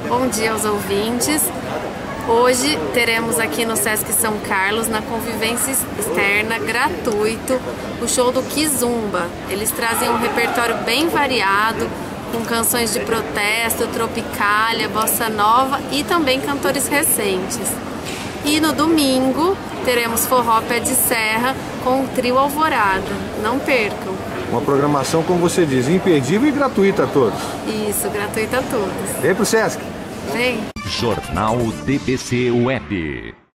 Bom dia aos ouvintes. Hoje teremos aqui no Sesc São Carlos, na convivência externa, gratuito, o show do Kizumba. Eles trazem um repertório bem variado, com canções de protesto, tropicália, bossa nova e também cantores recentes. E no domingo teremos forró pé de serra com o trio Alvorada. Não percam! Uma programação, como você diz, imperdível e gratuita a todos. Isso, gratuita a todos. Vem pro Sesc! Vem! Jornal DBC Web.